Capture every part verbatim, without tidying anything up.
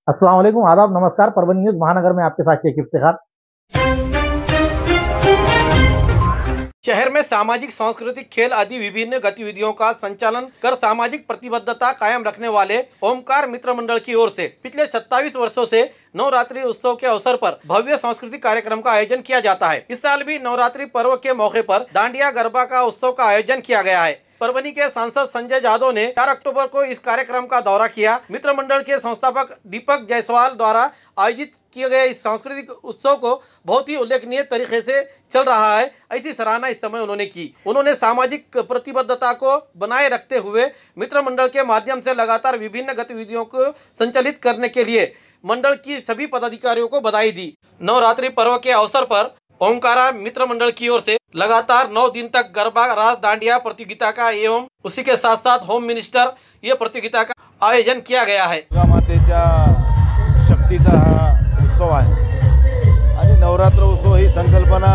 अस्सलाम वालेकुम, आदाब, नमस्कार। परभनी न्यूज महानगर में आपके साथ शेख इफ्तिखार। शहर में सामाजिक, सांस्कृतिक, खेल आदि विभिन्न गतिविधियों का संचालन कर सामाजिक प्रतिबद्धता कायम रखने वाले ओमकार मित्र मंडल की ओर से पिछले सत्ताईस वर्षों से नवरात्रि उत्सव के अवसर पर भव्य सांस्कृतिक कार्यक्रम का आयोजन किया जाता है। इस साल भी नवरात्रि पर्व के मौके पर दांडिया गरबा का उत्सव का आयोजन किया गया है। परभनी के सांसद संजय जादव ने चार अक्टूबर को इस कार्यक्रम का दौरा किया। मित्र मंडल के संस्थापक दीपक जायसवाल द्वारा आयोजित किए गए इस सांस्कृतिक उत्सव को बहुत ही उल्लेखनीय तरीके से चल रहा है, ऐसी सराहना इस समय उन्होंने की। उन्होंने सामाजिक प्रतिबद्धता को बनाए रखते हुए मित्र मंडल के माध्यम से लगातार विभिन्न गतिविधियों को संचालित करने के लिए मंडल की सभी पदाधिकारियों को बधाई दी। नवरात्रि पर्व के अवसर पर ओमकारा मित्र मंडल की ओर से लगातार नौ दिन तक गरबा रास दांडिया प्रतियोगिता का एवं उसी के साथ साथ होम मिनिस्टर ये प्रतियोगिता का आयोजन किया गया है। दुर्गा मातेच्या शक्तीचा हा उत्सव आहे आणि नवरात्र उत्सव ही संकल्पना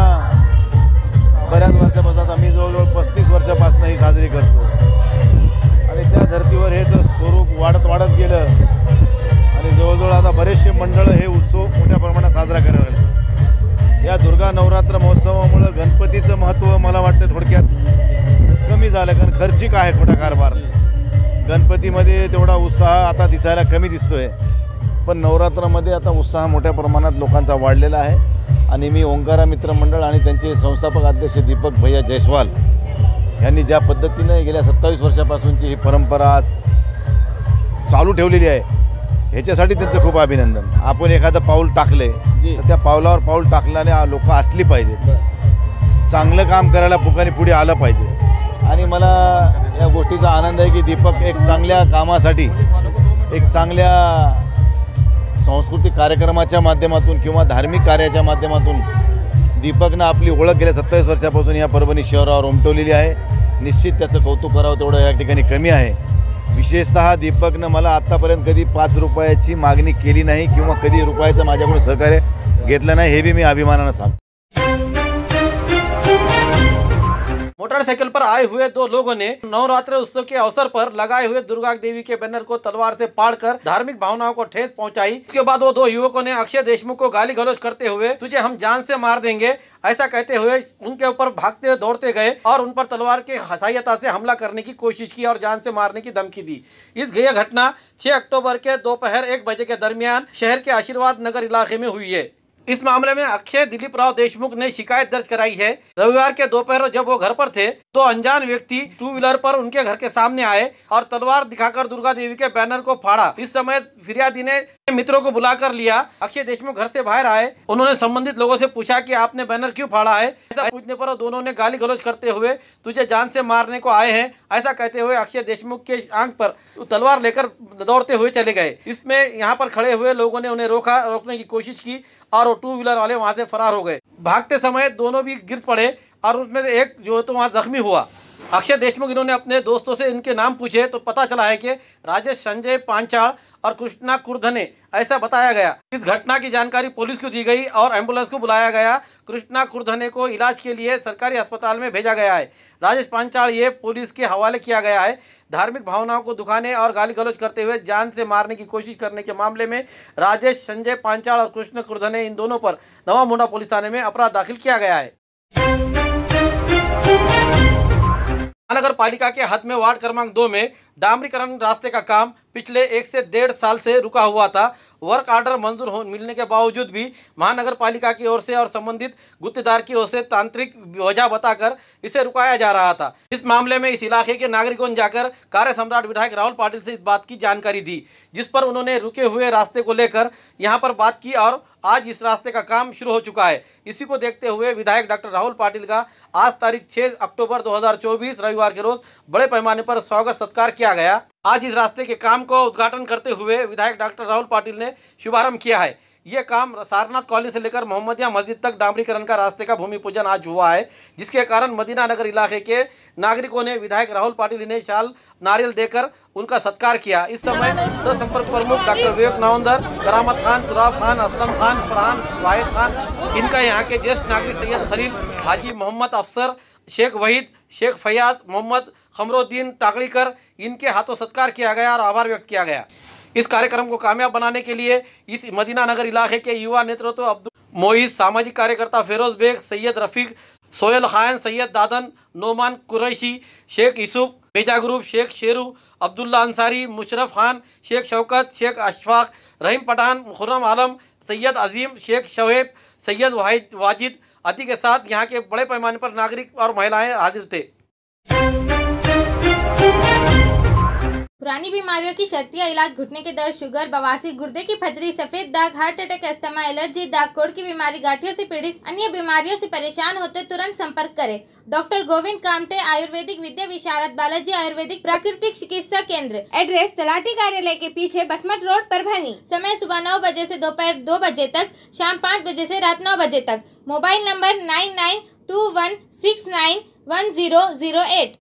बऱ्याच वर्षापासून आम्ही जवळजवळ पस्तीस वर्षापासून ही साजरी करतो आणि त्या धर्तीवर हे स्वरूप वाढत वाढत गेलं आणि जवळजवळ आता बरेचसे मंडळ हे उत्सव मोठ्या प्रमाणात साजरा करायला लागले। या दुर्गा नवरात्र महोत्सवामुळे गणपतीचं महत्त्व मला वाटतं थोडक्यात कमी झालं, कारण खर्चिक आहे मोठा कारभार। गणपतीमध्ये तेवढा उत्साह आता दिसायला कमी दिसतोय, पण नवरात्रामध्ये आता उत्साह मोठ्या प्रमाणात लोकांचा वाढलेला आहे आणि मी ओंकारा मित्र मंडळ आणि त्यांचे संस्थापक अध्यक्ष दीपक भैया जायसवाल यांनी ज्या पद्धतीने गेल्या सत्तावीस वर्षापासूनची ही परंपरा आज चालू ठेवलेली आहे ह्याच्यासाठी त्यांचं खूप अभिनंदन। आपण एखादं पाऊल टाकले तर त्या पावलावर पाऊल टाकल्याने लोक असली पाहिजेत, चांगलं काम करायला पुकानी पुढे आलं पाहिजे आणि मला या गोष्टीचा आनंद आहे की दीपक एक चांगल्या कामासाठी एक चांगल्या सांस्कृतिक कार्यक्रमाच्या माध्यमातून किंवा धार्मिक कार्याच्या माध्यमातून दीपकनं आपली ओळख गेल्या सत्तावीस वर्षापासून या परभणी शहरावर उमटवलेली आहे। निश्चित त्याचं कौतुक करावं तेवढं या ठिकाणी कमी आहे। विशेषतः दीपकनं मला आत्तापर्यंत कधी पाच रुपयाची मागणी केली नाही किंवा कधी रुपयाचं माझ्याकडून सहकार्य घेतलं नाही, हे भी मी अभिमानानं सांगतो। मोटरसाइकिल पर आए हुए दो लोगों ने नवरात्र उत्सव के अवसर पर लगाए हुए दुर्गा देवी के बैनर को तलवार से फाड़कर धार्मिक भावनाओं को ठेस पहुंचाई। इसके बाद वो दो युवकों ने अक्षय देशमुख को गाली गलौज करते हुए तुझे हम जान से मार देंगे ऐसा कहते हुए उनके ऊपर भागते हुए दौड़ते गए और उन पर तलवार के सहायता से हमला करने की कोशिश की और जान से मारने की धमकी दी। इस यह घटना छह अक्टूबर के दोपहर एक बजे के दरमियान शहर के आशीर्वाद नगर इलाके में हुई है। इस मामले में अक्षय दिलीप राव देशमुख ने शिकायत दर्ज कराई है। रविवार के दोपहर जब वो घर पर थे तो अनजान व्यक्ति टू व्हीलर पर उनके घर के सामने आए और तलवार दिखाकर दुर्गा देवी के बैनर को फाड़ा। इस समय फिरियादी ने मित्रों को बुला कर लिया। अक्षय देशमुख घर से बाहर आए, उन्होंने संबंधित लोगों से पूछा कि आपने बैनर क्यों फाड़ा है। ऐसा पूछने पर दोनों ने गाली गलौज करते हुए तुझे जान से मारने को आए हैं ऐसा कहते हुए अक्षय देशमुख के आंख पर तलवार लेकर दौड़ते हुए चले गए। इसमें यहाँ पर खड़े हुए लोगों ने उन्हें रोका रोकने की कोशिश की और वो टू व्हीलर वाले वहां से फरार हो गए। भागते समय दोनों भी गिर पड़े और उसमें से एक जो तो वहां जख्मी हुआ। अक्षय देशमुख इन्होंने अपने दोस्तों से इनके नाम पूछे तो पता चला है कि राजेश संजय पांचाल और कृष्णा कुर्धने ऐसा बताया गया। इस घटना की जानकारी पुलिस को दी गई और एम्बुलेंस को बुलाया गया। कृष्णा कुर्धने को इलाज के लिए सरकारी अस्पताल में भेजा गया है। राजेश पांचाल ये पुलिस के हवाले किया गया है। धार्मिक भावनाओं को दुखाने और गाली गलौज करते हुए जान से मारने की कोशिश करने के मामले में राजेश संजय पांचाल और कृष्ण कुर्धने इन दोनों पर नवा मुंडा पुलिस थाने में अपराध दाखिल किया गया है। महानगर पालिका के हद में वार्ड क्रमांक दो में डामरीकरण रास्ते का काम पिछले एक से डेढ़ साल से रुका हुआ था। वर्क ऑर्डर मंजूर हो मिलने के बावजूद भी महानगर पालिका की ओर से और संबंधित गुत्तेदार की ओर से तांत्रिक वजह बताकर इसे रुकाया जा रहा था। इस मामले में इस इलाके के नागरिकों ने जाकर कार्य सम्राट विधायक राहुल पाटिल से इस बात की जानकारी दी, जिस पर उन्होंने रुके हुए रास्ते को लेकर यहाँ पर बात की और आज इस रास्ते का काम शुरू हो चुका है। इसी को देखते हुए विधायक डॉक्टर राहुल पाटिल का आज तारीख छह अक्टूबर दो हज़ार चौबीस रविवार के रोज बड़े पैमाने पर स्वागत सत्कार किया गया। आज इस रास्ते के काम को उद्घाटन करते हुए विधायक डॉक्टर राहुल पाटिल ने शुभारंभ किया है। ये काम सारनाथ कॉलेज से लेकर मोहम्मदिया मस्जिद तक डामरीकरण का रास्ते का भूमि पूजन आज हुआ है, जिसके कारण मदीना नगर इलाके के नागरिकों ने विधायक राहुल पाटिल ने शाल नारियल देकर उनका सत्कार किया। इस समय संपर्क प्रमुख डॉक्टर विवेक नावंदर, करामत खान, तुराब खान, असलम खान, फरहान, वाहिद खान, इनका यहाँ के ज्येष्ठ नागरिक सैयद खलील, हाजी मोहम्मद अफसर, शेख वहीद, शेख फयाज, मोहम्मद खमरुद्दीन टाकड़ीकर, इनके हाथों सत्कार किया गया और आभार व्यक्त किया गया। इस कार्यक्रम को कामयाब बनाने के लिए इस मदीना नगर इलाके के युवा नेतृत्व अब्दुल मोइज, सामाजिक कार्यकर्ता फिरोज बेग, सैयद रफीक, सोहेल खान, सैयद दादन, नोमान कुरैशी, शेख यूसुफ, बेजा ग्रुप, शेख शेरू, अब्दुल्ला अंसारी, मुशरफ खान, शेख शौकत, शेख अशफाक, रहीम पठान, खुर्रम आलम, सैयद अजीम, शेख शोएब, सैयद वाहिद वाजिद आदि के साथ यहाँ के बड़े पैमाने पर नागरिक और महिलाएं हाजिर थे। पुरानी बीमारियों की शर्तिया इलाज, घुटने के दर्द, शुगर, बवासीर, गुर्दे की पथरी, सफेद दाग, हार्ट अटैक, अस्थमा, एलर्जी, दाग कोड़ की बीमारी, गांठियों से पीड़ित अन्य बीमारियों से परेशान होते तुरंत संपर्क करें। डॉक्टर गोविंद कामटे, आयुर्वेदिक विद्या विशारद, बालाजी आयुर्वेदिक प्राकृतिक चिकित्सा केंद्र। एड्रेस तलाटी कार्यालय के पीछे, बसमत रोड, परभणी। समय सुबह नौ बजे से दोपहर दो बजे तक, शाम पाँच बजे से रात नौ बजे तक। Mobile number nine nine two one six nine one zero zero eight.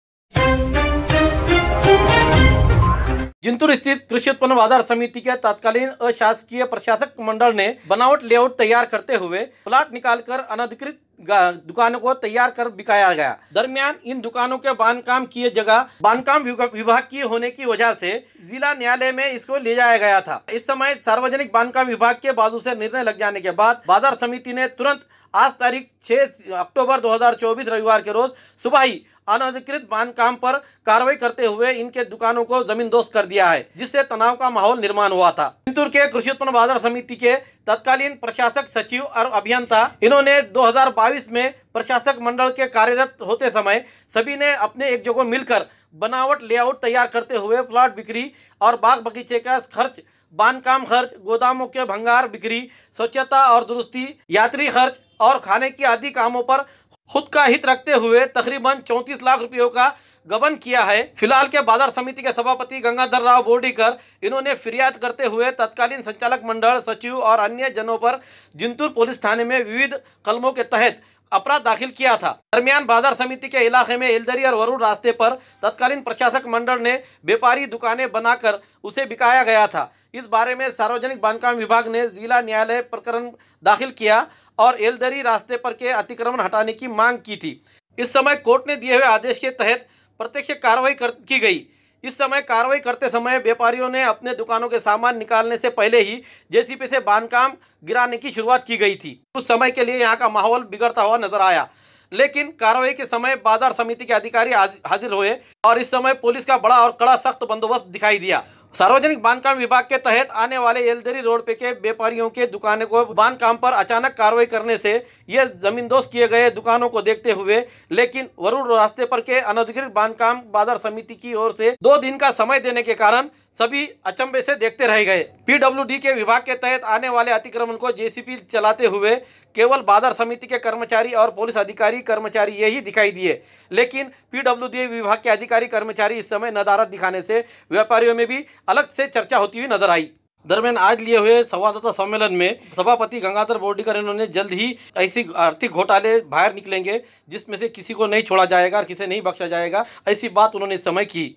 Jintur स्थित कृषि उत्पन्न बाजार समिति के तत्कालीन अशासकीय प्रशासक मंडल ने बनावट लेआउट तैयार करते हुए प्लाट निकालकर अनधिकृत दुकानों को तैयार कर बिकाया गया। दरमियान इन दुकानों के बांधकाम किए जगह बांधकाम विभाग की होने की वजह से जिला न्यायालय में इसको ले जाया गया था। इस समय सार्वजनिक बांधकाम विभाग के बाजू से निर्णय लग जाने के बाद बाजार समिति ने तुरंत आज तारीख छह अक्टूबर दो हजार चौबीस रविवार के रोज सुबह ही अनधिकृत बांधकाम पर कार्रवाई करते हुए इनके दुकानों को जमींदोज कर दिया है, जिससे तनाव का माहौल निर्माण हुआ था। जिंतूर के कृषि उत्पन्न बाजार समिति के तत्कालीन प्रशासक सचिव और अभियंता इन्होंने दो हजार बाईस में प्रशासक मंडल के कार्यरत होते समय सभी ने अपने एक जगह मिलकर बनावट लेआउट तैयार करते हुए प्लॉट बिक्री और बाग बगीचे का खर्च, बांधकाम खर्च, गोदामों के भंगार बिक्री, स्वच्छता और दुरुस्ती, यात्री खर्च और खाने की आदि कामों पर खुद का हित रखते हुए तकरीबन चौंतीस लाख रुपयों का गबन किया है। फिलहाल के बाजार समिति के सभापति गंगाधर राव बोर्डीकर इन्होंने फिरियाद करते हुए तत्कालीन संचालक मंडल, सचिव और अन्य जनों पर जिंतूर पुलिस थाने में विविध कलमों के तहत अपराध दाखिल किया था। दरमियान बाजार समिति के इलाके में एलदरी और वरुण रास्ते पर तत्कालीन प्रशासक मंडल ने व्यापारी दुकानें बनाकर उसे बिकाया गया था। इस बारे में सार्वजनिक बांधकाम विभाग ने जिला न्यायालय प्रकरण दाखिल किया और एलदरी रास्ते पर के अतिक्रमण हटाने की मांग की थी। इस समय कोर्ट ने दिए हुए आदेश के तहत प्रत्यक्ष कार्रवाई की गई। इस समय कार्रवाई करते समय व्यापारियों ने अपने दुकानों के सामान निकालने से पहले ही जेसीबी से बांधकाम गिराने की शुरुआत की गई थी। कुछ समय के लिए यहाँ का माहौल बिगड़ता हुआ नजर आया, लेकिन कार्रवाई के समय बाजार समिति के अधिकारी हाजिर हुए और इस समय पुलिस का बड़ा और कड़ा सख्त बंदोबस्त दिखाई दिया। सार्वजनिक बांधकाम विभाग के तहत आने वाले एलदरी रोड पे के व्यापारियों के दुकानों को बांधकाम पर अचानक कार्रवाई करने से ये जमींदोज किए गए दुकानों को देखते हुए, लेकिन वरुण रास्ते पर के अनधिकृत बांधकाम बाजार समिति की ओर से दो दिन का समय देने के कारण सभी अचंभे से देखते रह गए। पीडब्ल्यूडी के विभाग के तहत आने वाले अतिक्रमण को जेसीबी चलाते हुए केवल बाजार समिति के कर्मचारी और पुलिस अधिकारी कर्मचारी यही दिखाई दिए, लेकिन पीडब्ल्यूडी विभाग के अधिकारी कर्मचारी इस समय नदारत दिखाने से व्यापारियों में भी अलग से चर्चा होती हुई नजर आई। दरमियान आज लिए हुए संवाददाता सम्मेलन में सभापति गंगाधर बोर्डीकर इन्होंने जल्द ही ऐसी आर्थिक घोटाले बाहर निकलेंगे जिसमें से किसी को नहीं छोड़ा जाएगा और किसी नहीं बख्शा जाएगा, ऐसी बात उन्होंने इस समय की।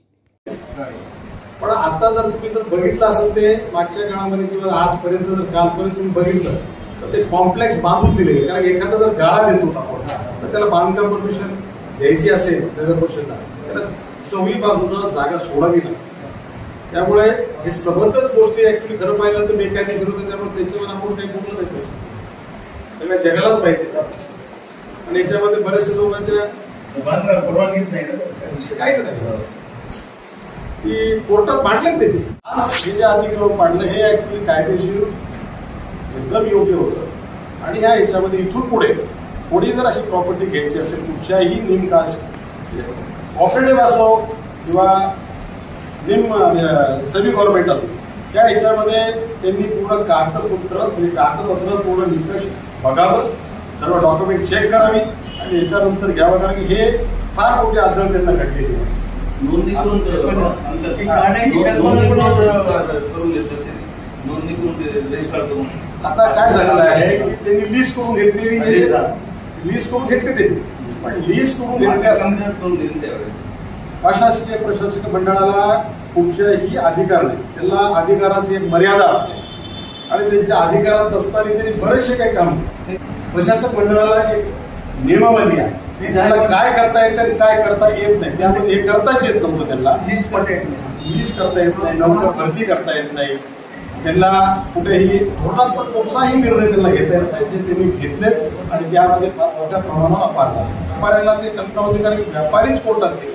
पण आता जर तुम्ही जर बघितलं असेल ते मागच्या काळामध्ये किंवा आजपर्यंत जर कालपर्यंत तुम्ही बघितलं तर ते कॉम्प्लेक्स बांधून दिले, कारण एखादा जर गाळा देत होता आपण तर त्याला बांधकाम परमिशन द्यायची असेल नगर परिषदला त्याला चौही बाजूला जागा सोडावी लागते। त्यामुळे हे सबंधच गोष्टी ऍक्च्युअली खरं पाहिलं तर बेकायदेशीर होतं, त्यामुळे त्याच्यावर आपण काही बोललं नाही, सगळ्या जगालाच माहिती आणि याच्यामध्ये बरेचसे लोकांच्या बांधकाम परवानगीच नाही ना, विषय काहीच नाही की कोर्टात मांडलेत ते हे जे अतिक्रमण मांडलं हे ऍक्च्युअली कायदेशीर एकदम योग्य होतं आणि ह्या ह्याच्यामध्ये इथून पुढे कोणी जर अशी प्रॉपर्टी घ्यायची असेल कुठच्याही निमकास ऑपरेटिव्ह असो किंवा निम सेमी गव्हर्नमेंट असो त्या ह्याच्यामध्ये त्यांनी पूर्ण कागदपत्र म्हणजे कागदपत्र पूर्ण निकष बघावं, सर्व डॉक्युमेंट चेक करावी आणि याच्यानंतर घ्यावं, कारण की हे फार मोठी आढळ त्यांना घडलेली आहे। नोंदणी करून नोंदणी करून रजिस्टर करून आता काय झालेलं आहे की त्यांनी लिस्ट करून घेतलेली, लिस्ट करून घेतली त्यांनी, पण लिस्ट करून घेतली करून दिली त्यावेळेस अशासकीय प्रशासकीय मंडळाला कुठच्याही अधिकार नाही, त्यांना अधिकाराची एक मर्यादा असते आणि त्यांच्या अधिकारात असताना त्यांनी बरेचसे काही काम, प्रशासक मंडळाला एक नियमावली आहे त्यांना काय करता येतं आणि काय करता येत नाही, त्यामध्ये हे करताच येत नव्हतं त्यांना. लीज करता येत नाही, नोकर भरती करता येत नाही, त्यांना कुठेही धोरणात्मक कोणताही निर्णय त्यांना घेता येत नाही, जे त्यांनी घेतलेत आणि त्यामध्ये मोठ्या प्रमाणावर अपार झाले. व्यापाऱ्यांना ते कल्पना होती कारण व्यापारीच कोर्टात गेले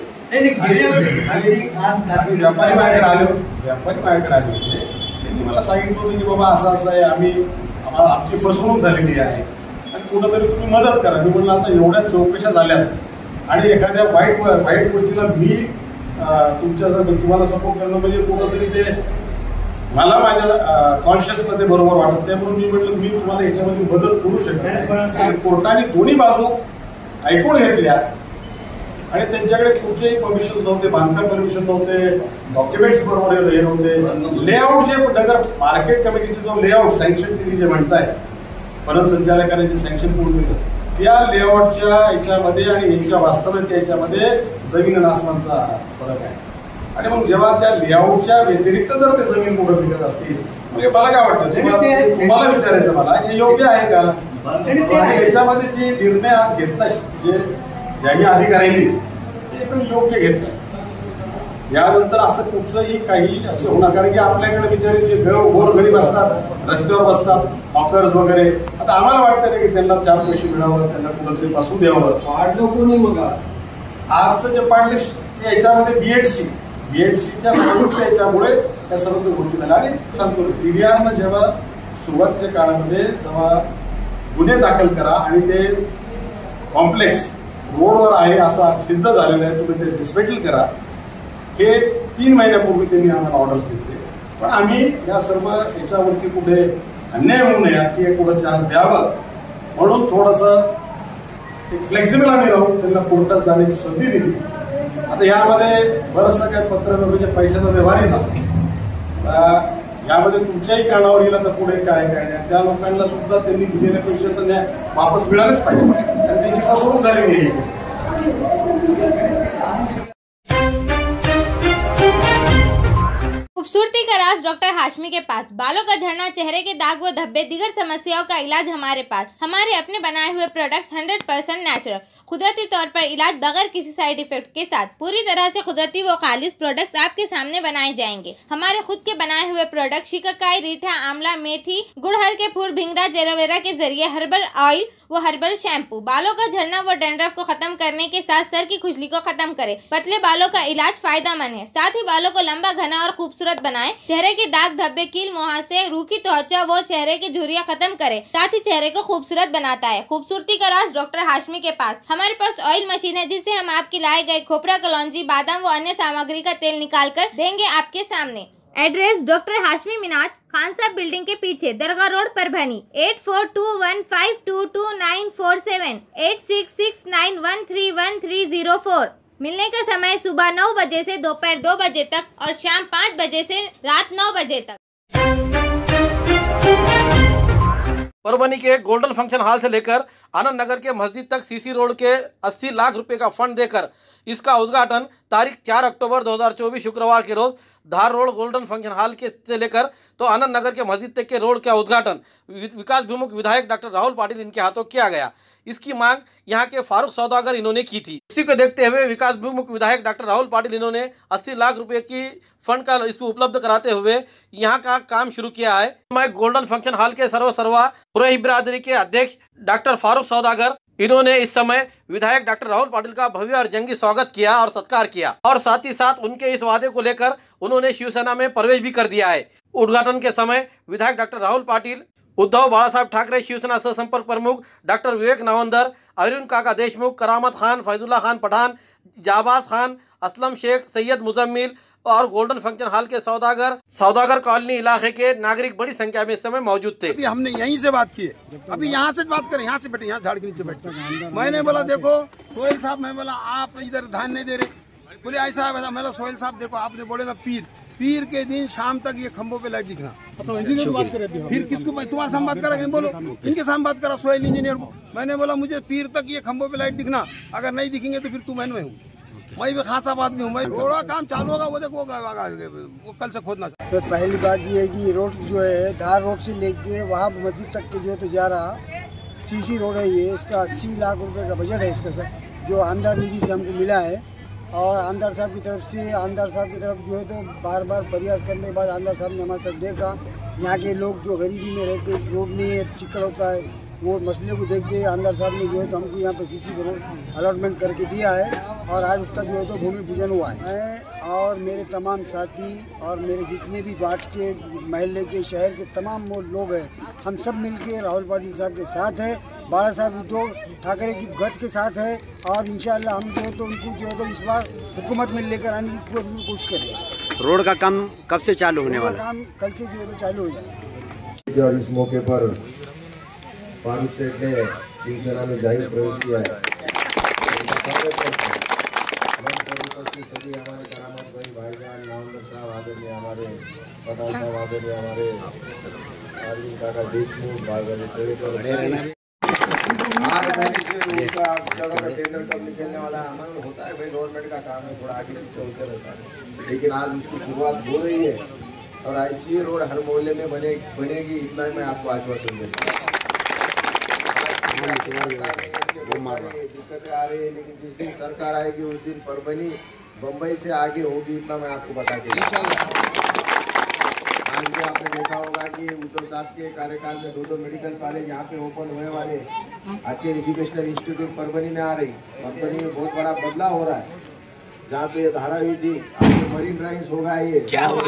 आणि व्यापारी माझ्याकडे आले व्यापारी माझ्याकडे आले होते. त्यांनी मला सांगितलं होतं की बाबा असं असं आहे, आम्ही आम्हाला आमची फसवणूक झालेली आहे आणि कुठंतरी तुम्ही मदत करा. मी म्हणलं आता एवढ्या चौकशा झाल्यात आणि एखाद्या वाईट वाईट गोष्टीला मी तुमच्या जर तुम्हाला सपोर्ट करणं म्हणजे कुठंतरी ते मला माझ्या कॉन्शियसमध्ये बरोबर वाटत नाही, म्हणून मी म्हटलं मी तुम्हाला याच्यामध्ये मदत करू शकत नाही. कोर्टाने दोन्ही बाजू ऐकून घेतल्या आणि त्यांच्याकडे कुठचेही परमिशन नव्हते, बांधकाम परमिशन नव्हते, डॉक्युमेंट्स बरोबर हे नव्हते. लेआउट जे नगर मार्केट कमिटीचे जो लेआउट सँक्शन तुम्ही जे म्हणताय परत संचालकाने जे सँक्शन करून दिलं त्या लेआउटच्या याच्यामध्ये आणि यांच्या वास्तविक याच्यामध्ये जमीन आणि आसमानचा फरक आहे. आणि मग जेव्हा त्या लेआउटच्या व्यतिरिक्त जर ते जमीन कुठं विकत असतील म्हणजे मला काय वाटतं तुम्हाला तुम्हाला विचारायचं मला हे योग्य आहे का. आणि याच्यामध्ये जे निर्णय आज घेतला जे ज्याही अधिकाऱ्यांनी ते एकदम योग्य घेतलं. यानंतर असं कुठचंही काही असं होणार कारण की आपल्याकडे बिचारे जे घर गोर गरीब असतात रस्त्यावर बसतात हॉकर्स वगैरे. आता आम्हाला वाटतं ना की त्यांना चार पैसे मिळावं, त्यांना कुठंतरी बसू द्यावं. पाडलं कोणी मग आजचं जे पाडले याच्यामध्ये बीएडसी बीएडसीच्या सर्व याच्यामुळे या सर्व गोष्टी झाल्या. आणि सांगतो पीडीआरनं जेव्हा सुरुवातीच्या काळामध्ये जेव्हा गुन्हे दाखल करा आणि ते कॉम्प्लेक्स रोडवर आहे असा सिद्ध झालेलं आहे तुम्ही ते डिस्मेंटल करा हे तीन महिन्यापूर्वी त्यांनी आम्हाला ऑर्डर्स दिले. पण आम्ही या सर्व याच्यावरती कुठे अन्याय होऊ नये की कुठं चान्स द्यावं म्हणून थोडंसं एक फ्लेक्सिबल आम्ही राहून त्यांना कोर्टात जाण्याची संधी दिली. आता यामध्ये बरंचसं काय पत्र म्हणजे पैशाचा व्यवहारही झाला. यामध्ये तुमच्याही कानावर गेला तर पुढे काय काय नाही त्या लोकांना सुद्धा त्यांनी दिलेल्या पैशाचा न्याय वापस मिळालेच पाहिजे आणि त्यांची फसवणूक झालेली आहे. खूबसूरती का राज डॉक्टर हाशमी के पास। बालों का झड़ना, चेहरे के दाग व धब्बे, दीगर समस्याओं का इलाज हमारे पास। हमारे अपने बनाए हुए प्रोडक्ट्स हंड्रेड परसेंट नेचुरल, कुदरती तौर पर इलाज बगैर किसी साइड इफेक्ट के साथ पूरी तरह से कुदरती व खालिश प्रोडक्ट्स आपके सामने बनाए जाएंगे। हमारे खुद के बनाए हुए प्रोडक्ट शिकाकाई, रीठा, आंवला, मेथी, गुड़हल के फूल, भिंगरा, एलोवेरा के जरिए हर्बल ऑयल वो हर्बल शैम्पू बालों का झड़ना व डैंड्रफ को खत्म करने के साथ सर की खुजली को खत्म करे। पतले बालों का इलाज फायदेमंद है, साथ ही बालों को लंबा, घना और खूबसूरत बनाए। चेहरे के दाग धब्बे, कील, मुहासे, रूखी त्वचा वो चेहरे की झुर्रियां खत्म करे, साथ ही चेहरे को खूबसूरत बनाता है। खूबसूरती का राज डॉक्टर हाशमी के पास। हमारे पास ऑयल मशीन है जिससे हम आपकी लाए गए खोपरा, कलौंजी, बादाम व अन्य सामग्री का तेल निकाल कर देंगे आपके सामने। Address doctor Hashmi Minaj, Khan Sahab building के पीछे, Dargah road, Parbhani. Eight four two one five two two nine four seven, eight six six nine one three one three zero four. मिलने का समय सुबह नौ बजे से दोपहर दो बजे तक और शाम पाँच बजे से रात नौ बजे तक। परभनी के गोल्डन फंक्शन हॉल से लेकर आनंद नगर के मस्जिद तक सीसी रोड के अस्सी लाख रुपए का फंड देकर इसका उद्घाटन तारीख चार अक्टूबर दो हज़ार चौबीस शुक्रवार के रोज Dhar road golden function hall के से लेकर तो आनंद नगर के मस्जिद तक के रोड का उद्घाटन विकास विमुख विधायक डॉक्टर राहुल पाटिल इनके हाथों किया गया। इसकी मांग यहां के फारूक सौदागर इन्होंने की थी। इसी को देखते हुए विकास विमुख विधायक डॉक्टर राहुल पाटिल इन्होंने अस्सी लाख रुपए की फंड का इसको उपलब्ध कराते हुए यहां का काम शुरू किया है। मैं गोल्डन फंक्शन हॉल के सर्व सर्वा कुरैशी बिरादरी के अध्यक्ष डॉक्टर फारूक सौदागर इन्होंने इस समय विधायक डॉक्टर राहुल पाटिल का भव्य और जंगी स्वागत किया और सत्कार किया और साथ ही साथ उनके इस वादे को लेकर उन्होंने शिवसेना में प्रवेश भी कर दिया है। उद्घाटन के समय विधायक डॉक्टर राहुल पाटिल, उद्धव बाला साहब ठाकरे, शिवसेना सह संपर्क प्रमुख डॉक्टर विवेक नावंदर, अरुण काका देशमुख, करामत खान, फैजुल्ला खान पठान, जाबाज खान, असलम शेख, सैयद मुजम्मिल और गोल्डन फंक्शन हॉल के सौदागर सौदागर कॉलोनी इलाके के नागरिक बड़ी संख्या में इस समय मौजूद थे। अभी हमने यहीं से बात की है, अभी यहाँ से बात करें, यहाँ से बैठे, यहाँ झाड़ के नीचे बैठे। मैंने बोला देखो सोहेल साहब, मैं बोला आप इधर ध्यान नहीं दे रहे, बोले ऐसा है। मैं सोहेल साहब देखो आपने बोले ना पीर पीर के दिन शाम तक ये खंभों पे लाइट दिखना। फिर किसको तुम्हारे साथ बात करा, बोलो इनके साथ बात करा सोहेल इंजीनियर को। मैंने बोला मुझे पीर तक ये खंभों पे लाइट दिखना, अगर नहीं दिखेंगे तो फिर तू मैं हूँ, मैं भी खासा आदमी हूँ। मैं थोड़ा काम चालू होगा वो देखो वो कल से खोदना। तो पहली बात ये है कि रोड जो है धार रोड से लेके वहाँ मस्जिद तक के जो है तो जा रहा सीसी रोड है ये, इसका अस्सी लाख रुपए का बजट है इसका सर। जो आमदार निधि से हमको मिला है। और आमदार साहब की तरफ से आमदार साहब की तरफ जो है तो बार बार प्रयास करने के बाद आमदार साहब ने हमारे तरफ देखा। यहाँ के लोग जो गरीबी में रहते, रोड नहीं है, चिक्कड़ होता है, वो मसले को देखते आमदार साहब ने जो है तो हमको यहाँ पे सीसी का रोड अलॉटमेंट करके दिया है। और आज उसका जो है तो भूमि पूजन हुआ है। मैं और मेरे तमाम साथी और मेरे जितने भी वार्ड के, महल्ले के, शहर के तमाम वो लोग हैं, हम सब मिलके राहुल पाटिल साहब के साथ हैं, बाला साहब उद्धव ठाकरे की गठ के साथ है। और इंशाल्लाह हम जो है तो उनको जो है तो इस बार हुकूमत में लेकर आने की पूरी कोशिश करेंगे। रोड का काम कब से चालू होने वाला है? काम कल से जो है तो चालू हो जाएगा। और इस मौके पर फारूक सेठ ने शिवसेना में जाहिर प्रवेश किया है। सभी हमारे करामत भाई भाईजान नवंबर साहब आदरणीय, हमारे पटाल साहब आदरणीय, हमारे अरविंद काका देशमुख जगह का टेंडर कब निकलने वाला है, हमारा होता है भाई, गवर्नमेंट का काम है, थोड़ा आगे पीछे होते रहता है। लेकिन आज उसकी शुरुआत हो रही है और ऐसी रोड हर मोहल्ले में बने बनेगी, इतना मैं आपको आश्वासन देता हूँ। दिक्कतें आ रही है, लेकिन जिस दिन सरकार आएगी उस दिन परभनी बम्बई से आगे होगी, इतना मैं आपको बता के आज भी आपने देखा होगा कि उद्धव साहब के कार्यकाल में दो दो मेडिकल कॉलेज यहाँ पे ओपन होने वाले, अच्छे एजुकेशनल इंस्टीट्यूट परभनी में आ रही। परभनी में बहुत बड़ा बदलाव हो रहा है। जहाँ पे धारा हुई थी मरीन ड्राइंग्स होगा, ये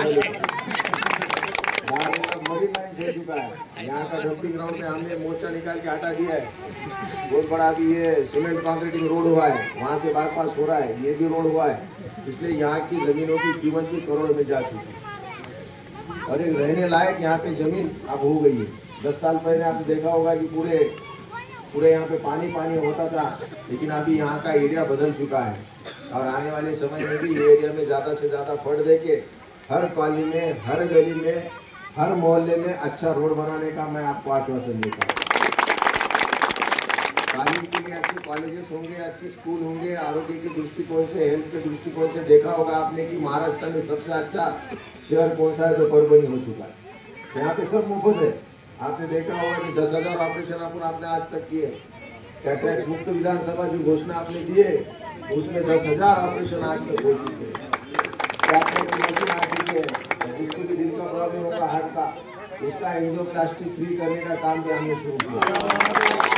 मरीन लाइन हो चुका है। यहाँ का डंपिंग ग्राउंड में हमने मोर्चा निकाल के हटा दिया है। बहुत बड़ा अभी ये सीमेंट कॉन्क्रीटिंग रोड हुआ है, वहाँ से बाईपास हो रहा है, ये भी रोड हुआ है। इसलिए यहाँ की जमीनों की कीमत भी करोड़ में जा चुकी है और एक रहने लायक यहाँ पे जमीन अब हो गई है। दस साल पहले आपने देखा होगा कि पूरे पूरे यहाँ पे पानी पानी होता था, लेकिन अभी यहाँ का एरिया बदल चुका है और आने वाले समय में भी ये एरिया में ज़्यादा से ज़्यादा फंड दे के हर कॉलोनी में, हर गली में, हर मोहल्ले में अच्छा रोड बनाने का मैं आपको आश्वासन देता हूँ। तालीम के लिए अच्छे कॉलेजेस होंगे, अच्छे स्कूल होंगे। आरोग्य के दृष्टिकोण से, हेल्थ के दृष्टिकोण से देखा होगा आपने कि महाराष्ट्र में सबसे अच्छा शहर कौन सा है, जो परभनी हो चुका है। यहाँ पे सब मुफ्त है। आपने देखा होगा कि दस हजार ऑपरेशन अपन आपने आज तक किए। कैटरेक्ट मुक्त विधानसभा जो घोषणा आपने दी है उसमें दस हजार ऑपरेशन आज तक हो चुके हैं। मशीन आ चुकी है, जिसको भी दिल का प्रॉब्लम होगा हार्ट का, उसका एंजियोप्लास्टी फ्री करने का काम भी हमने शुरू किया।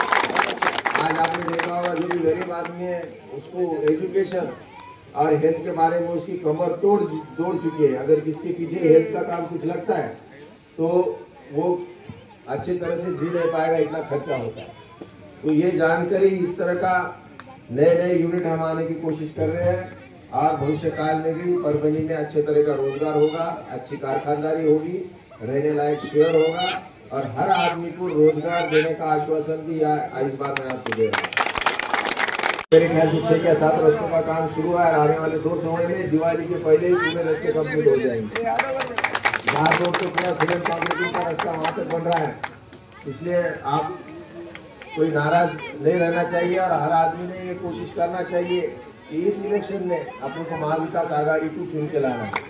आज आपने देखा होगा जो भी गरीब आदमी है उसको एजुकेशन और हेल्थ के बारे में उसकी कमर तोड़ तोड़ चुकी है। अगर किसके पीछे हेल्थ का काम कुछ लगता है तो वो अच्छी तरह से जी नहीं पाएगा, इतना खर्चा होता है। तो ये जानकारी इस तरह का नए नए यूनिट हम आने की कोशिश कर रहे हैं और भविष्य काल में भी परभनी में अच्छे तरह का रोजगार होगा, अच्छी कारखानदारी होगी, रहने लायक शहर होगा और हर आदमी को रोजगार देने का आश्वासन भी इस बार मैं आपको दे रहा हूँ। मेरे ख्याल से छह या सात रस्तों का काम शुरू है और आने वाले दो समय में दिवाली के पहले ही पूरे रास्ते कंप्लीट हो जाएंगे। यहाँ रोड तो पूरा सीमेंट कॉन्क्रीटिंग का रास्ता वहाँ तक बन रहा है। इसलिए आप कोई नाराज नहीं रहना चाहिए और हर आदमी ने ये कोशिश करना चाहिए कि इस इलेक्शन में अपने को महाविकास आघाड़ी को चुन के लाना है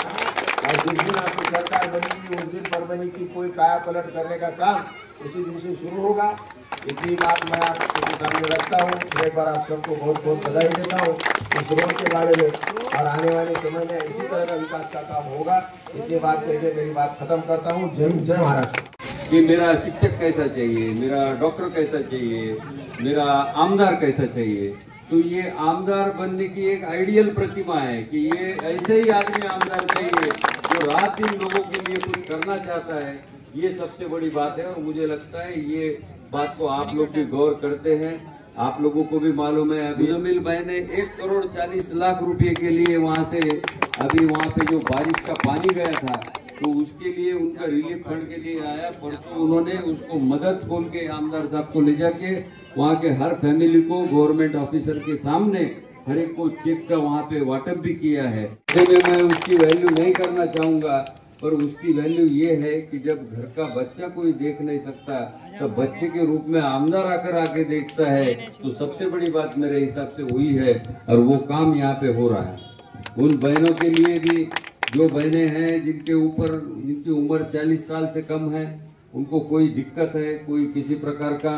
और जिस दिन आपकी सरकार बनेगी उस दिन परभनी की कोई काया पलट करने का काम इसी दिन से शुरू होगा। इतनी बात मैं आपके सामने रखता हूँ। एक बार आप सबको बहुत बहुत बधाई देता हूँ इस रोड के बारे में और आने वाले समय में इसी तरह का विकास का काम होगा। इतनी बात करके मेरी बात खत्म करता हूँ। जय जय महाराष्ट्र। कि मेरा शिक्षक कैसा चाहिए, मेरा डॉक्टर कैसा चाहिए, मेरा आमदार कैसा चाहिए। तो ये आमदार बनने की एक आइडियल प्रतिमा है कि ये ऐसे ही आदमी आमदार चाहिए जो रात दिन लोगों के लिए कुछ करना चाहता है। ये सबसे बड़ी बात है और मुझे लगता है ये बात को आप लोग भी गौर करते हैं। आप लोगों को भी मालूम है अभी जमील भाई ने एक करोड़ चालीस लाख रुपए के लिए वहाँ से अभी वहाँ पे जो बारिश का पानी गया था तो उसके लिए उनका रिलीफ फंड के लिए आया। परसों उन्होंने उसको मदद बोल के आमदार साहब को ले जाके वहाँ के हर फैमिली को गवर्नमेंट ऑफिसर के सामने हर एक को चेक का वहाँ पे वाटअप भी किया है। मैं उसकी वैल्यू नहीं करना चाहूँगा पर उसकी वैल्यू ये है कि जब घर का बच्चा कोई देख नहीं सकता तो बच्चे के रूप में आमदार आकर आके देखता है तो सबसे बड़ी बात मेरे हिसाब से वही है और वो काम यहाँ पे हो रहा है। उन बहनों के लिए भी जो बहनें हैं जिनके ऊपर जिनकी उम्र चालीस साल से कम है उनको कोई दिक्कत है, कोई किसी प्रकार का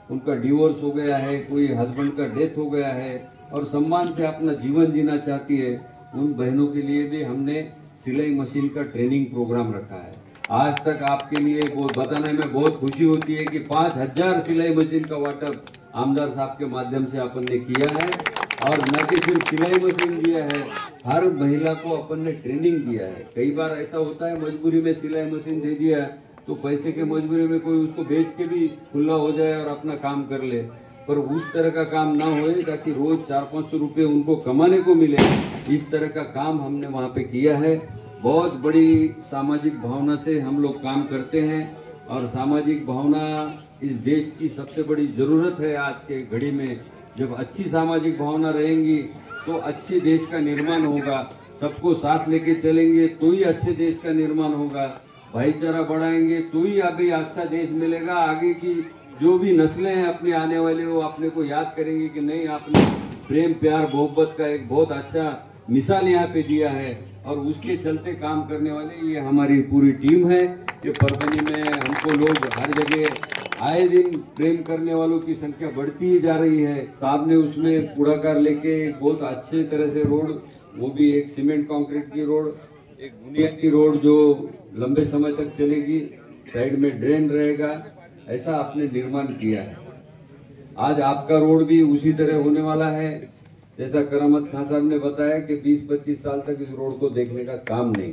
उनका डिवोर्स हो गया है, कोई हस्बैंड का डेथ हो गया है और सम्मान से अपना जीवन जीना चाहती है, उन बहनों के लिए भी हमने सिलाई मशीन का ट्रेनिंग प्रोग्राम रखा है। आज तक आपके लिए वो बताने में बहुत खुशी होती है कि पाँच हजार सिलाई मशीन का वाटअप आमदार साहब के माध्यम से अपन ने किया है और न कि सिर्फ सिलाई मशीन दिया है, हर महिला को अपन ने ट्रेनिंग दिया है। कई बार ऐसा होता है मजबूरी में सिलाई मशीन दे दिया तो पैसे के मजबूरी में कोई उसको बेच के भी खुला हो जाए और अपना काम कर ले, पर उस तरह का काम ना होए ताकि रोज चार पाँच सौ रुपये उनको कमाने को मिले, इस तरह का काम हमने वहाँ पे किया है। बहुत बड़ी सामाजिक भावना से हम लोग काम करते हैं और सामाजिक भावना इस देश की सबसे बड़ी जरूरत है आज के घड़ी में। जब अच्छी सामाजिक भावना रहेंगी तो अच्छे देश का निर्माण होगा, सबको साथ लेके चलेंगे तो ही अच्छे देश का निर्माण होगा, भाईचारा बढ़ाएंगे तो ही अभी अच्छा देश मिलेगा। आगे की जो भी नस्लें हैं अपने आने वाले वो अपने को याद करेंगे कि नहीं आपने प्रेम प्यार मोहब्बत का एक बहुत अच्छा मिसाल यहाँ पे दिया है और उसके चलते काम करने वाले ये हमारी पूरी टीम है। ये परभनी में हमको लोग हर जगह आए दिन प्रेम करने वालों की संख्या बढ़ती ही जा रही है। साहब ने उसमें पुढ़ाकार लेके बहुत अच्छे तरह से रोड, वो भी एक सीमेंट कंक्रीट की रोड, एक बुनियादी रोड जो लंबे समय तक चलेगी, साइड में ड्रेन रहेगा, ऐसा आपने निर्माण किया है। आज आपका रोड भी उसी तरह होने वाला है। जैसा करामत खान साहब ने बताया कि बीस पच्चीस साल तक इस रोड को देखने का काम नहीं।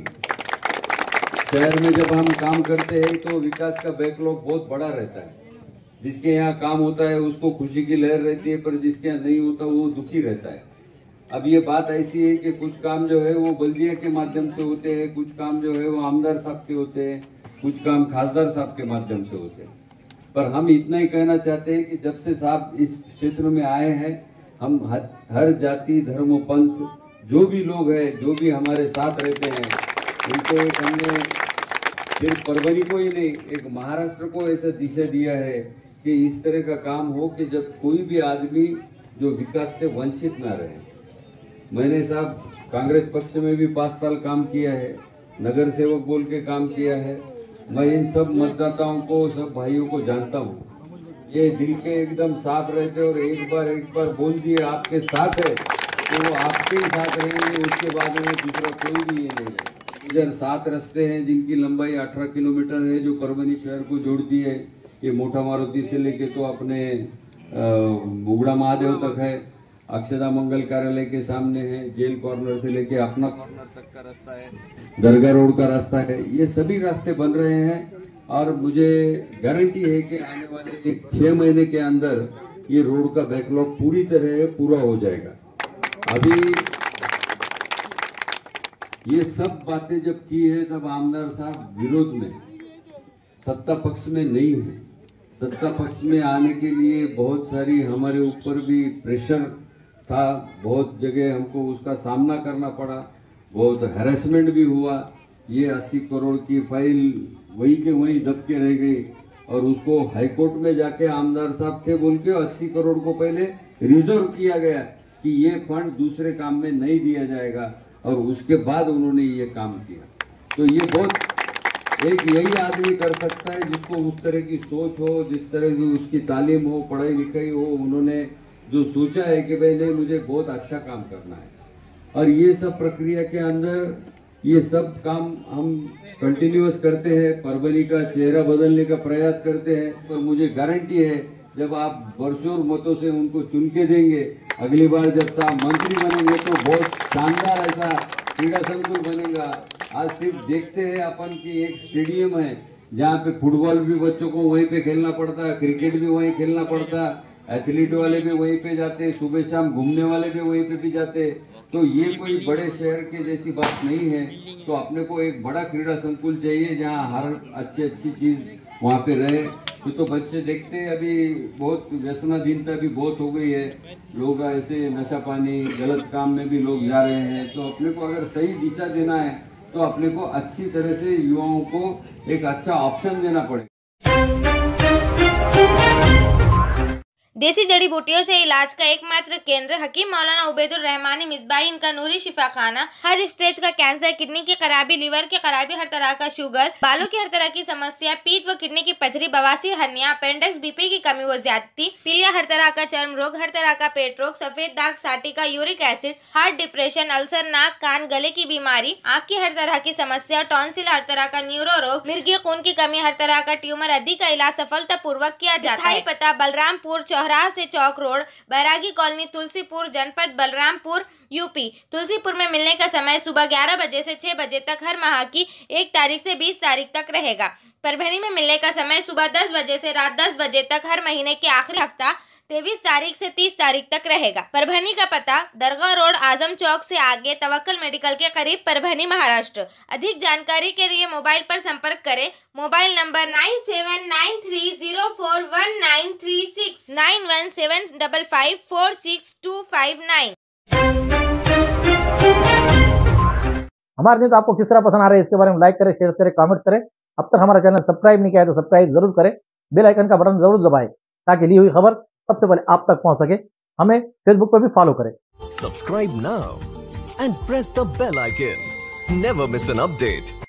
शहर में जब हम काम करते हैं तो विकास का बैकलॉग बहुत बड़ा रहता है। जिसके यहाँ काम होता है उसको खुशी की लहर रहती है, पर जिसके यहाँ नहीं होता वो दुखी रहता है। अब ये बात ऐसी है कि कुछ काम जो है वो बल्दिया के माध्यम से होते हैं, कुछ काम जो है वो आमदार साहब के होते हैं, कुछ काम खासदार साहब के माध्यम से होते हैं। पर हम इतना ही कहना चाहते हैं कि जब से साहब इस क्षेत्र में आए हैं, हम हर जाति धर्म पंथ जो भी लोग हैं, जो भी हमारे साथ रहते हैं, उनको एक हमने सिर्फ परभनी को ही नहीं, एक महाराष्ट्र को ऐसा दिशा दिया है कि इस तरह का काम हो कि जब कोई भी आदमी जो विकास से वंचित ना रहे। मैंने साहब कांग्रेस पक्ष में भी पाँच साल काम किया है, नगर सेवक बोल के काम किया है। मैं इन सब मतदाताओं को, सब भाइयों को जानता हूँ, ये दिल के एकदम साथ रहते और एक बार एक बार बोल दिए आपके साथ है तो वो आपके ही साथ रहेंगे, उसके बाद में दूसरा कोई भी ये नहीं है। इधर सात रास्ते हैं जिनकी लंबाई अठारह किलोमीटर है जो परभनी शहर को जोड़ती है। ये मोटा मारुति से लेके तो अपने उगड़ा महादेव तक है, अक्षदा मंगल कार्यालय के सामने है, जेल कॉर्नर से लेके अपना कॉर्नर तक का रास्ता है, दरगाह रोड का रास्ता है। ये सभी रास्ते बन रहे हैं और मुझे गारंटी है कि आने वाले एक छह महीने के अंदर ये रोड का बैकलॉग पूरी तरह पूरा हो जाएगा। अभी ये सब बातें जब की है तब आमदार साहब विरोध में, सत्ता पक्ष में नहीं है। सत्ता पक्ष में आने के लिए बहुत सारी हमारे ऊपर भी प्रेशर था, बहुत जगह हमको उसका सामना करना पड़ा, बहुत हैरेसमेंट भी हुआ। ये अस्सी करोड़ की फाइल वही के वही दब के रह गई और उसको हाईकोर्ट में जाके आमदार साहब थे बोल के अस्सी करोड़ को पहले रिजर्व किया गया कि ये फंड दूसरे काम में नहीं दिया जाएगा और उसके बाद उन्होंने ये काम किया। तो ये बहुत एक यही आदमी कर सकता है जिसको उस तरह की सोच हो, जिस तरह की उसकी तालीम हो, पढ़ाई लिखाई हो। उन्होंने जो सोचा है कि भाई नहीं मुझे बहुत अच्छा काम करना है और ये सब प्रक्रिया के अंदर ये सब काम हम कंटिन्यूअस करते हैं, परभनी का चेहरा बदलने का प्रयास करते हैं। पर मुझे गारंटी है जब आप वर्षों मतों से उनको चुन के देंगे, अगली बार जब साहब मंत्री बनेंगे तो बहुत शानदार ऐसा क्रीड़ा संकुल बनेगा। आज सिर्फ देखते हैं अपन की एक स्टेडियम है जहाँ पे फुटबॉल भी बच्चों को वहीं पे खेलना पड़ता है, क्रिकेट भी वहीं खेलना पड़ता है, एथलीट वाले भी वहीं पे जाते, सुबह शाम घूमने वाले भी वहीं पे भी जाते। तो ये कोई बड़े शहर के जैसी बात नहीं है। तो अपने को एक बड़ा क्रीड़ा संकुल चाहिए जहाँ हर अच्छी अच्छी चीज वहाँ पे रहे। तो, तो बच्चे देखते हैं अभी बहुत व्यसनाधीनता भी बहुत हो गई है, लोग ऐसे नशा पानी गलत काम में भी लोग जा रहे हैं। तो अपने को अगर सही दिशा देना है तो अपने को अच्छी तरह से युवाओं को एक अच्छा ऑप्शन देना पड़ेगा। देसी जड़ी बूटियों से इलाज का एकमात्र केंद्र हकीम मौलाना उबैदुर रहमानी मिसबाही इनका नूरी शिफा खाना। हर स्टेज का कैंसर, किडनी की खराबी, लीवर की खराबी, हर तरह का शुगर, बालों की हर तरह की समस्या, पीठ व किडनी की पथरी, बवासीर, हर्निया, अपेंडिक्स, बीपी की कमी व ज्यादती, पीलिया, हर तरह का चर्म रोग, हर तरह का पेट रोग, सफेद दाग, साटिका, uric acid, heart, depression, ulcer, नाक, कान, गले की बीमारी, आँख की हर तरह की समस्या, टॉन्सिल, हर तरह का न्यूरो रोग, मिर्गी खून की कमी, हर तरह का ट्यूमर आदि का इलाज सफलता पूर्वक किया जाता है। पता बलरामपुर चौराहा से चौक रोड, बैरागी कॉलोनी, तुलसीपुर, जनपद बलरामपुर, यूपी। तुलसीपुर में मिलने का समय सुबह ग्यारह बजे से छह बजे तक हर माह की एक तारीख से बीस तारीख तक रहेगा। परभनी में मिलने का समय सुबह दस बजे से रात दस बजे तक हर महीने के आखिरी हफ्ता तेईस तारीख से तीस तारीख तक रहेगा। परभनी का पता दरगाह रोड, आजम चौक से आगे, तवक्कल मेडिकल के करीब, परभनी, महाराष्ट्र। अधिक जानकारी के लिए मोबाइल पर संपर्क करें। Mobile number nine seven nine three zero four one nine three six, nine one seven double five four six two five nine. हमारे न्यूज आपको किस तरह पसंद आ रहे हैं इसके बारे में लाइक करें, शेयर करें, कमेंट करें। अब तक हमारा चैनल सब्सक्राइब नहीं किया है तो सब्सक्राइब जरूर करें, बेल आइकन का बटन जरूर दबाएं ताकि ली हुई खबर सबसे पहले आप तक पहुंच सके। हमें फेसबुक पर भी फॉलो करें। Subscribe now and press the bell icon. Never miss an update.